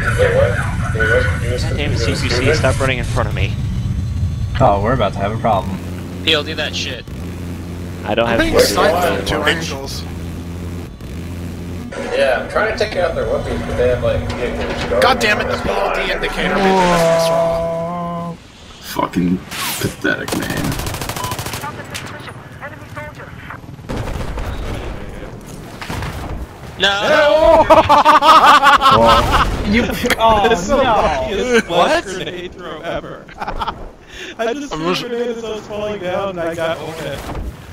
God damn it, CPC, stop running in front of me. Oh, we're about to have a problem. Peel, do that shit. I don't have being sniped from 2 angles. Yeah, I'm trying to take out their weapons, but they have like vehicles. God damn it, the PLD indicator made this wrong. Fucking pathetic, man. No! You. Oh, This is the no. luckiest What? grenade throw ever. I just threw a grenade as I was falling down and I got Hornet.